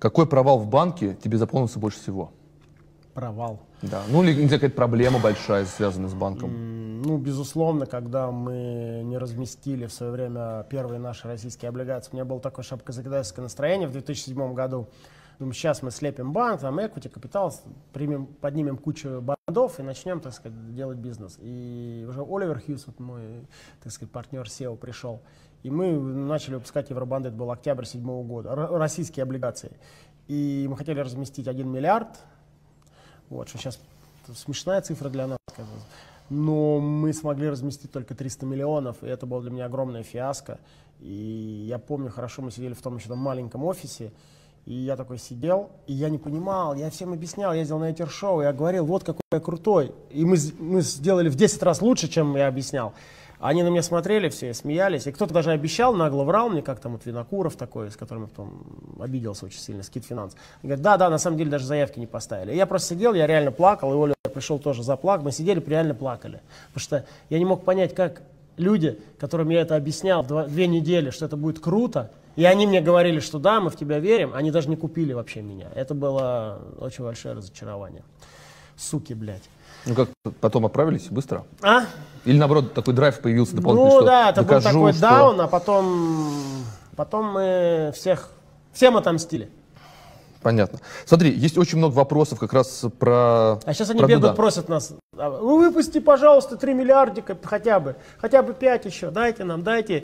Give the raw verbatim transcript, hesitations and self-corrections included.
Какой провал в банке тебе запомнился больше всего? Провал. Да. Ну или какая-то проблема большая, связанная с банком? Mm, ну, безусловно, когда мы не разместили в свое время первые наши российские облигации. У меня было такое шапкозакидательское настроение в две тысячи седьмом году. Думаю, сейчас мы слепим банк, там equity, капитал, примем, поднимем кучу бандов и начнем, так сказать, делать бизнес. И уже Оливер Хьюз, вот мой, так сказать, партнер сео, пришел. И мы начали выпускать евробанды, это был октябрь седьмого года, российские облигации. И мы хотели разместить один миллиард. Вот, что сейчас смешная цифра для нас, кажется. Но мы смогли разместить только триста миллионов, и это было для меня огромная фиаско. И я помню хорошо, мы сидели в том еще там маленьком офисе, и я такой сидел, и я не понимал, я всем объяснял, ездил на этер-шоу, я говорил, вот какой я крутой. И мы, мы сделали в десять раз лучше, чем я объяснял. Они на меня смотрели все, смеялись. И кто-то даже обещал, нагло врал мне, как там вот Винокуров такой, с которым я потом обиделся очень сильно, Скит Финанс. И говорит, да, да, на самом деле даже заявки не поставили. И я просто сидел, я реально плакал, и Оля пришел тоже заплакал. Мы сидели, реально плакали. Потому что я не мог понять, как люди, которым я это объяснял в два, две недели, что это будет круто, и они мне говорили, что да, мы в тебя верим, они даже не купили вообще меня. Это было очень большое разочарование. Суки, блядь. Ну как, потом отправились быстро? А? Или наоборот, такой драйв появился дополнительный, Ну что да, это был такой что... даун, а потом, потом мы всех, всем отомстили. Понятно. Смотри, есть очень много вопросов как раз про... А сейчас они про бегают, Дуда. просят нас, ну выпусти, пожалуйста, три миллиардика хотя бы, хотя бы пять еще, дайте нам, дайте.